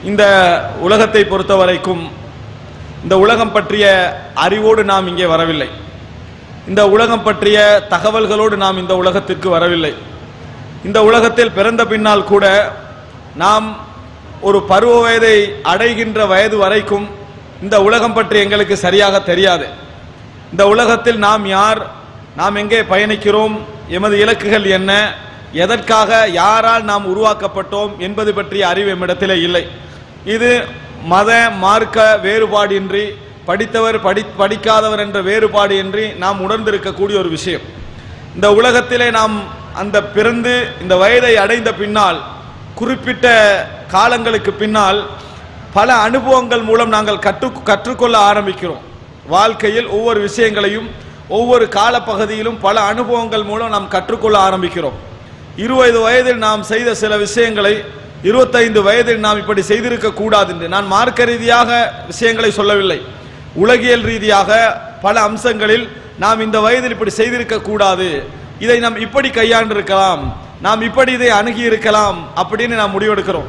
இந்த உலகத்தை பொறுத்தவரைக்கும் இந்த உலகம் பற்றிய அறிவோடு நாம் இங்கே வரவில்லை. இந்த உலகம் பற்றிய தகவல்களோடு நாம் இந்த உலகத்திற்கு வரவில்லை. இந்த உலகத்தில் பிறந்த பின்னால் கூட நாம் ஒரு பருவ வயதை அடைகின்ற வயது வரைக்கும் இந்த உலகம் பற்றி எங்களுக்கு சரியாக தெரியாது. இந்த உலகத்தில் நாம் யார், நாம் எங்கே பயணிக்கிறோம், எமது இலக்குகள் என்ன, எதற்காக யாரால் நாம் உருவாக்கப்பட்டோம் என்பது பற்றிய அறிவு எம்மிடத்திலே இல்லை. இது மத மார்க்க வேறுபாடின்றி, படித்தவர் படிக்காதவர் என்ற வேறுபாடு இன்றி நாம் உணர்ந்திருக்கக்கூடிய ஒரு விஷயம். இந்த உலகத்திலே நாம் அந்த பிறந்து இந்த வயதை அடைந்த பின்னால், குறிப்பிட்ட காலங்களுக்கு பின்னால் பல அனுபவங்கள் மூலம் நாங்கள் கற்றுக்கொள்ள ஆரம்பிக்கிறோம். வாழ்க்கையில் ஒவ்வொரு விஷயங்களையும் ஒவ்வொரு காலப்பகுதியிலும் பல அனுபவங்கள் மூலம் நாம் கற்றுக்கொள்ள ஆரம்பிக்கிறோம். 20 வயதில் நாம் செய்த சில விஷயங்களை 25 வயதில் நாம் இப்படி செய்திருக்க கூடாது என்று நான் மார்க்க ரீதியாக விஷயங்களை சொல்லவில்லை. உலகியல் ரீதியாக பல அம்சங்களில் நாம் இந்த வயதில் இப்படி செய்திருக்க கூடாது, இதை நாம் இப்படி கையாண்டிருக்கலாம், நாம் இப்படி இதை அணுகி இருக்கலாம் அப்படின்னு நாம் முடிவெடுக்கிறோம்.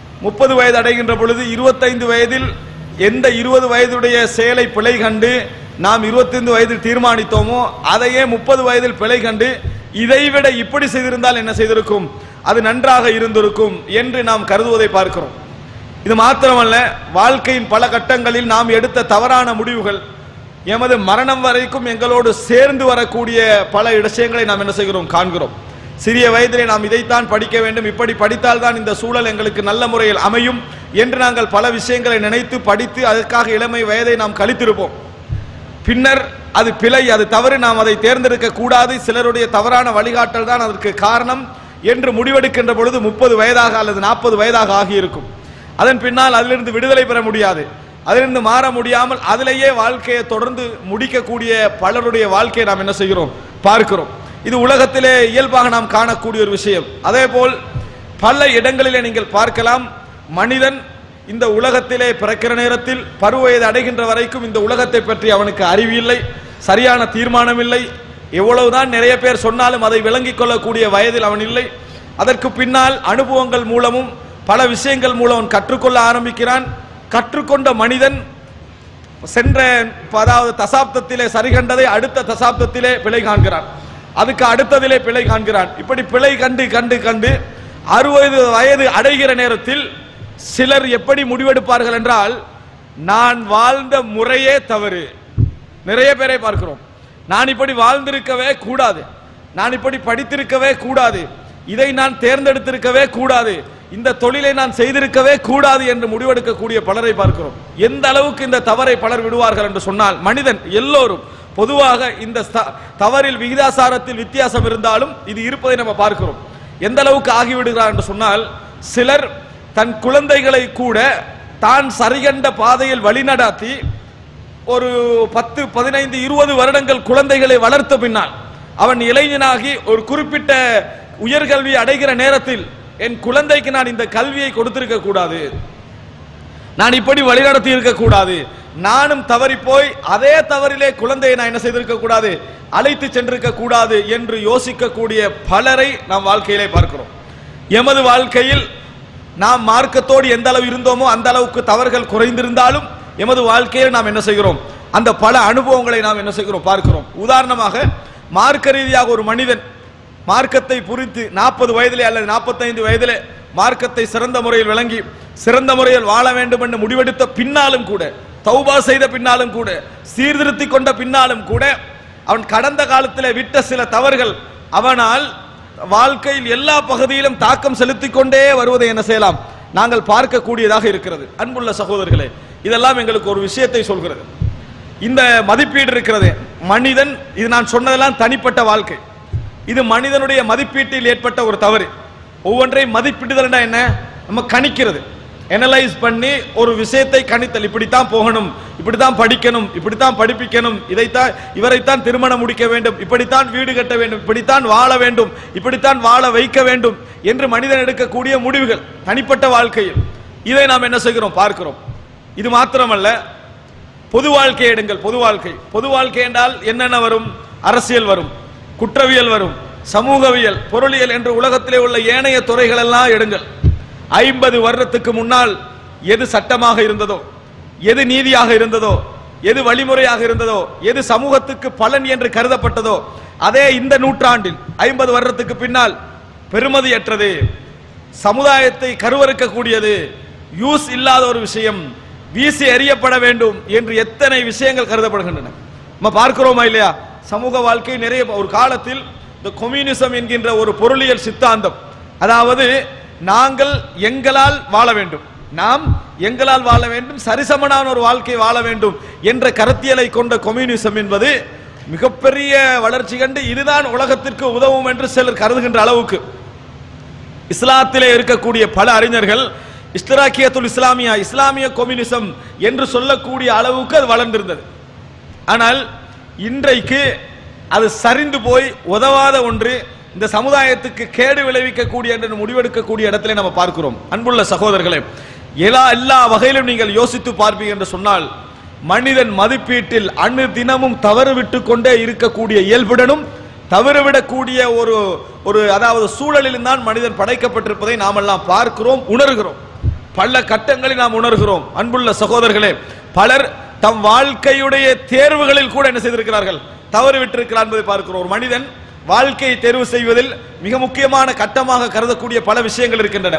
30 வயது அடைகின்ற பொழுது 25 வயதில் எந்த 20 வயதுடைய செயலை பிழை கண்டு நாம் 25 வயதில் தீர்மானித்தோமோ அதையே 30 வயதில் பிழை கண்டு இதைவிட இப்படி செய்திருந்தால் என்ன செய்திருக்கும், அது நன்றாக இருந்திருக்கும் என்று நாம் கருதுவதை பார்க்கிறோம். இது மாத்திரமல்ல, வாழ்க்கையின் பல கட்டங்களில் நாம் எடுத்த தவறான முடிவுகள் எமது மரணம் வரைக்கும் எங்களோடு சேர்ந்து வரக்கூடிய பல விஷயங்களை நாம் என்ன செய்கிறோம், காண்கிறோம். சிறிய வயதிலே நாம் இதைத்தான் படிக்க வேண்டும், இப்படி படித்தால் தான் இந்த சூழல் எங்களுக்கு நல்ல முறையில் அமையும் என்று நாங்கள் பல விஷயங்களை நினைத்து படித்து அதற்காக இளமை வயதை நாம் கழித்திருப்போம். பின்னர் அது பிழை, அது தவறு, நாம் அதை தேர்ந்தெடுக்க கூடாது, சிலருடைய தவறான வழிகாட்டல் தான் அதற்கு காரணம் என்று முடிவெடுக்கின்ற பொழுது 30 வயதாக அல்லது 40 வயதாக ஆகியிருக்கும். அதன் பின்னால் அதிலிருந்து விடுதலை பெற முடியாது, அதிலிருந்து மாற முடியாமல் அதிலேயே வாழ்க்கையை தொடர்ந்து முடிக்கக்கூடிய பலருடைய வாழ்க்கையை நாம் என்ன செய்கிறோம், பார்க்கிறோம். இது உலகத்திலே இயல்பாக நாம் காணக்கூடிய ஒரு விஷயம். அதே போல் பல இடங்களிலே நீங்கள் பார்க்கலாம், மனிதன் இந்த உலகத்திலே பிறக்கிற நேரத்தில் பருவ வயது அடைகின்ற வரைக்கும் இந்த உலகத்தை பற்றி அவனுக்கு அறிவு இல்லை, சரியான தீர்மானம் இல்லை. எவ்வளவுதான் நிறைய பேர் சொன்னாலும் அதை விளங்கிக் கொள்ளக்கூடிய வயதில் அவன் இல்லை. அதற்கு பின்னால் அனுபவங்கள் மூலமும் பல விஷயங்கள் மூலம் அவன் கற்றுக்கொள்ள ஆரம்பிக்கிறான். கற்றுக்கொண்ட மனிதன் சென்ற தசாப்தத்திலே சரிகண்டதை அடுத்த தசாப்தத்திலே பிழை காண்கிறான், அதுக்கு அடுத்ததிலே பிழை காண்கிறான். இப்படி பிழை கண்டு கண்டு கண்டு 60 வயது அடைகிற நேரத்தில் சிலர் எப்படி முடிவெடுப்பார்கள் என்றால், நான் வாழ்ந்த முறையே தவறு. நிறைய பேரை பார்க்கிறோம், நான் இப்படி வாழ்ந்திருக்கவே கூடாது, நான் இப்படி படித்திருக்கவே கூடாது, இதை நான் தேர்ந்தெடுத்திருக்கவே கூடாது, இந்த தொழிலை நான் செய்திருக்கவே கூடாது என்று முடிவெடுக்கக்கூடிய பலரை பார்க்கிறோம். எந்த அளவுக்கு இந்த தவறை பலர் விடுவார்கள் என்று சொன்னால், மனிதன் எல்லோரும் பொதுவாக இந்த தவறில் விகிதாசாரத்தில் வித்தியாசம் இருந்தாலும் இது இருப்பதை நம்ம பார்க்கிறோம். எந்த அளவுக்கு ஆகிவிடுகிறார் என்று சொன்னால், சிலர் தன் குழந்தைகளை கூட தான் சரிகண்ட பாதையில் வழிநடாத்தி ஒரு 10, 15, 20 வருடங்கள் குழந்தைகளை வளர்த்த பின்னால் அவன் இளைஞனாகி ஒரு குறிப்பிட்ட உயர்கல்வி அடைகிற நேரத்தில், என் குழந்தைக்கு நான் இந்த கல்வியை கொடுத்திருக்க கூடாது, நான் இப்படி வழிநடத்தி இருக்க கூடாது, நானும் தவறி போய் அதே தவறிலே குழந்தையை நான் என்ன செய்திருக்க கூடாது, அழைத்து சென்றிருக்க கூடாது என்று யோசிக்கக்கூடிய பலரை நாம் வாழ்க்கையிலே பார்க்கிறோம். எமது வாழ்க்கையில் நாம் மார்க்கத்தோடு எந்த அளவு இருந்தோமோ அந்த அளவுக்கு தவறுகள் குறைந்திருந்தாலும் எமது வாழ்க்கையில் நாம் என்ன செய்கிறோம், அந்த பல அனுபவங்களை நாம் என்ன செய்கிறோம், பார்க்கிறோம். உதாரணமாக, மார்க்க ரீதியாக ஒரு மனிதன் மார்க்கத்தை புரிந்து 40 வயதிலே அல்லது 45 வயதிலே மார்க்கத்தை சிறந்த முறையில் விளங்கி சிறந்த முறையில் வாழ வேண்டும் என்று முடிவெடுத்த பின்னாலும் கூட, தௌபா செய்த பின்னாலும் கூட, சீர்திருத்தி கொண்ட பின்னாலும் கூட, அவன் கடந்த காலத்திலே விட்ட சில தவறுகள் அவனால் வாழ்க்கையில் எல்லா பகுதியிலும் தாக்கம் செலுத்திக் கொண்டே வருவதை என்ன செய்யலாம், நாங்கள் பார்க்கக்கூடியதாக இருக்கிறது. அன்புள்ள சகோதரர்களே, இதெல்லாம் எங்களுக்கு ஒரு விஷயத்தை சொல்கிறது. இந்த மதிப்பீடு இருக்கிறது, மனிதன், இது நான் சொன்னதெல்லாம் தனிப்பட்ட வாழ்க்கை, இது மனிதனுடைய மதிப்பீட்டில் ஏற்பட்ட ஒரு தவறு. ஒவ்வொன்றையும் மதிப்பிடுதல் என்ன, நம்ம கணிக்கிறது, அனலைஸ் பண்ணி ஒரு விஷயத்தை கணித்தல், இப்படித்தான் போகணும், இப்படித்தான் படிக்கணும், இப்படித்தான் படிப்பிக்கணும், இதைத்தான் இவரைத்தான் திருமணம் முடிக்க வேண்டும், இப்படித்தான் வீடு கட்ட வேண்டும், இப்படித்தான் வாழ வேண்டும், இப்படித்தான் வாழ வைக்க வேண்டும் என்று மனிதன் எடுக்கக்கூடிய முடிவுகள் தனிப்பட்ட வாழ்க்கையில். இதை நாம் என்ன செய்கிறோம், பார்க்கிறோம். இது மாத்திரமல்ல, பொது வாழ்க்கை எடுங்கள். பொது வாழ்க்கை என்றால் என்னென்ன வரும், அரசியல் வரும், குற்றவியல் வரும், சமூகவியல், பொருளியல் என்று உலகத்திலே உள்ள ஏனைய துறைகள் எல்லாம் எடுங்கள். 50 வருடத்துக்கு முன்னால் எது சட்டமாக இருந்ததோ, எது நீதியாக இருந்ததோ, எது வழிமுறையாக இருந்ததோ, எது சமூகத்துக்கு பலன் என்று கருதப்பட்டதோ, அதே இந்த நூற்றாண்டில் 50 வருடத்துக்கு பின்னால் பெருமதியற்றது, சமுதாயத்தை கருவறுக்கக்கூடியது, யூஸ் இல்லாத ஒரு விஷயம், வீசி எறியப்பட வேண்டும் என்று எத்தனை விஷயங்கள் கருதப்படுகின்றன. நம்ம பார்க்கிறோமா இல்லையா? சமூக வாழ்க்கை நிறைய ஒரு காலத்தில் இந்த கம்யூனிசம் என்கின்ற ஒரு பொருளியல் சித்தாந்தம், அதாவது நாங்கள் எங்களால் வாழ வேண்டும், நாம் எங்களால் வாழ வேண்டும், சரிசமனான ஒரு வாழ்க்கை வாழ வேண்டும் என்ற கருத்தியலை கொண்ட கம்யூனிசம் என்பது மிகப்பெரிய வளர்ச்சி கண்டு இதுதான் உலகத்திற்கு உதவும் என்று சிலர் கருதுகின்ற அளவுக்கு இஸ்லாத்திலே இருக்கக்கூடிய பல அறிஞர்கள் இஸ்திராக்கியத்துல் இஸ்லாமியா, இஸ்லாமிய கம்யூனிசம் என்று சொல்லக்கூடிய அளவுக்கு அது வளர்ந்திருந்தது. ஆனால் இன்றைக்கு அது சரிந்து போய் உதவாத ஒன்று, இந்த சமுதாயத்துக்கு கேடு விளைவிக்கக்கூடிய என்று முடிவெடுக்கக்கூடிய இடத்திலே நம்ம பார்க்கிறோம். அன்புள்ள சகோதரர்களே, எல்லா வகையிலும் நீங்கள் யோசித்து பார்ப்பீங்க என்று சொன்னால், மனிதன் மதிப்பீட்டில் அணு தினமும் தவறு விட்டு கொண்டே இருக்கக்கூடிய இயல்புடனும் தவறுவிடக்கூடிய ஒரு அதாவது சூழலில் தான் மனிதன் படைக்கப்பட்டிருப்பதை நாம் எல்லாம் பார்க்கிறோம், உணர்கிறோம். பல கட்டங்களில் நாம் உணர்கிறோம். அன்புள்ள சகோதரர்களே, பலர் தம் வாழ்க்கையுடைய தேர்வுகளில் கூட என்ன செய்திருக்கிறார்கள், தவறு விட்டிருக்கிறார் என்பதை பார்க்கிறோம். ஒரு மனிதன் வாழ்க்கையை தேர்வு செய்வதில் மிக முக்கியமான கட்டமாக கருதக்கூடிய பல விஷயங்கள் இருக்கின்றன.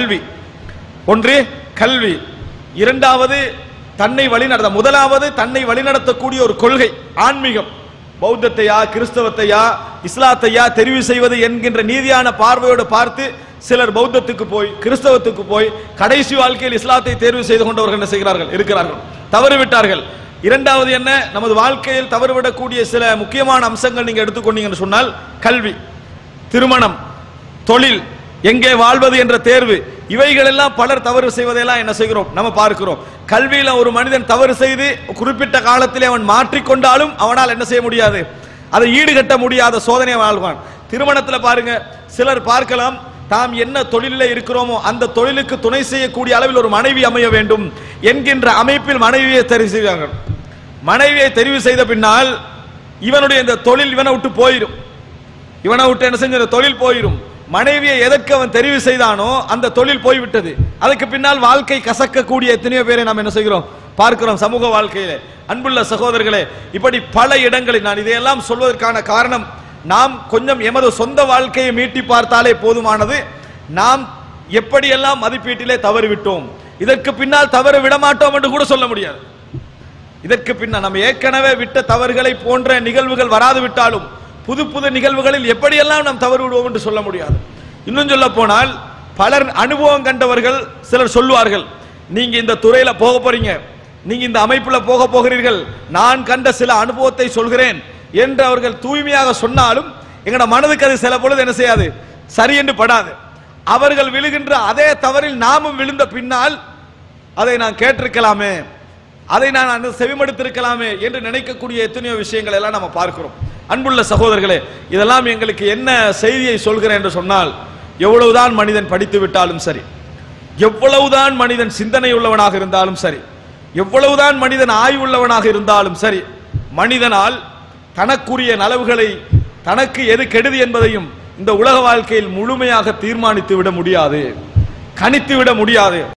ஒன்று கல்வி, இரண்டாவது தன்னை வழிநடத்த, முதலாவது தன்னை வழிநடத்தக்கூடிய ஒரு கொள்கை, ஆன்மீகம், பௌத்தத்தையா கிறிஸ்தவத்தையா இஸ்லாத்தையா தெரிவு செய்வது என்கின்ற நீதியான பார்வையோடு பார்த்து சிலர் பௌத்தத்துக்கு போய் கிறிஸ்தவத்துக்கு போய் கடைசி வாழ்க்கையில் இஸ்லாத்தை தேர்வு செய்து கொண்டவர்கள் என்ன செய்கிறார்கள், இருக்கிறார்கள், தவறுவிட்டார்கள். இரண்டாவது என்ன, நமது வாழ்க்கையில் தவறுவிடக்கூடிய சில முக்கியமான அம்சங்கள் நீங்க எடுத்துக்கொண்டீங்கன்னு சொன்னால், கல்வி, திருமணம், தொழில், எங்கே வாழ்வது என்ற தேர்வு, இவைகள் எல்லாம் பலர் தவறு செய்வதையெல்லாம் என்ன செய்கிறோம், நம்ம பார்க்கிறோம். கல்வியில ஒரு மனிதன் தவறு செய்து குறிப்பிட்ட காலத்திலே அவன் மாற்றிக்கொண்டாலும் அவனால் என்ன செய்ய முடியாது, அதை ஈடுகட்ட முடியாத சோதனையை வாழ்வான். திருமணத்தில் பாருங்க, சிலர் பார்க்கலாம், தாம் என்ன தொழிலில் இருக்கிறோமோ அந்த தொழிலுக்கு துணை செய்யக்கூடிய அளவில் ஒரு மனைவி அமைய வேண்டும் என்கின்ற அமைப்பில் மனைவியை தெரிவு செய்வார்கள். மனைவியை தெரிவு செய்த பின்னால் இவனுடைய இந்த தொழில் இவனை விட்டு போயிடும், இவனை விட்டு என்ன செஞ்ச தொழில் போயிடும். மனைவியை எதற்கு அவன் தெரிவு செய்தானோ அந்த தொழில் போய்விட்டது. அதுக்கு பின்னால் வாழ்க்கை கசக்கக்கூடிய எத்தனையோ பேரை நாம் என்ன செய்கிறோம், பார்க்கிறோம் சமூக வாழ்க்கையிலே. அன்புள்ள சகோதரர்களே, இப்படி பல இடங்களில் நான் இதையெல்லாம் சொல்வதற்கான காரணம், நாம் கொஞ்சம் எமது சொந்த வாழ்க்கையை மீட்டி பார்த்தாலே போதுமானது. நாம் எப்படியெல்லாம் மதிப்பீட்டிலே தவறிவிட்டோம், இதற்கு பின்னால் தவறு விடமாட்டோம் என்று கூட சொல்ல முடியாது. இதற்கு பின்னால் நம்ம ஏற்கனவே விட்ட தவறுகளை போன்ற நிகழ்வுகள் வராது விட்டாலும் புது புது நிகழ்வுகளில் எப்படியெல்லாம் நாம் தவறு விடுவோம் என்று சொல்ல முடியாது. இன்னும் சொல்ல போனால், பலர் அனுபவம் கண்டவர்கள் சிலர் சொல்லுவார்கள், நீங்க இந்த துறையில போக போறீங்க, நீங்க இந்த அமைப்புல போக போகிறீர்கள், நான் கண்ட சில அனுபவத்தை சொல்கிறேன் என்று அவர்கள் தூய்மையாக சொன்னாலும் எங்கட மனதுக்கு அது சில பொழுது என்ன செய்யாது, சரி என்று படாது. அவர்கள் விழுகின்ற அதே தவறில் நாமும் விழுந்த பின்னால் அதை நான் கேட்டிருக்கலாமே, அதை நான் செவிமடுத்திருக்கலாமே என்று நினைக்கக்கூடிய எத்தனையோ விஷயங்கள் எல்லாம் நம்ம பார்க்கிறோம். அன்புள்ள சகோதரர்களே, இதெல்லாம் எங்களுக்கு என்ன செய்தியை சொல்கிறேன் என்று சொன்னால், எவ்வளவுதான் மனிதன் படித்து விட்டாலும் சரி, எவ்வளவுதான் மனிதன் சிந்தனை உள்ளவனாக இருந்தாலும் சரி, எவ்வளவுதான் மனிதன் ஆய்வுள்ளவனாக இருந்தாலும் சரி, மனிதனால் தனக்குரிய நலவுகளை, தனக்கு எது கெடுதி என்பதையும் இந்த உலக வாழ்க்கையில் முழுமையாக தீர்மானித்து விட முடியாது, கணித்து விட முடியாது.